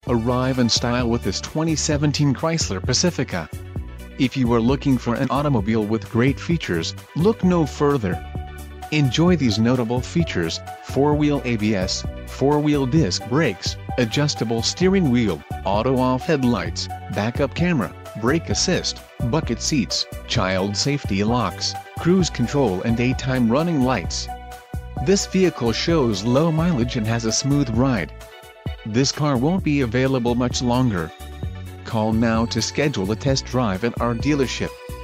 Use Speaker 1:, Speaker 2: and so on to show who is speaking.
Speaker 1: Arrive in style with this 2017 Chrysler Pacifica. If you are looking for an automobile with great features, look no further. Enjoy these notable features: 4-wheel ABS, 4-wheel disc brakes, adjustable steering wheel, auto-off headlights, backup camera, brake assist, bucket seats, child safety locks, cruise control and daytime running lights. This vehicle shows low mileage and has a smooth ride. This car won't be available much longer. Call now to schedule a test drive at our dealership.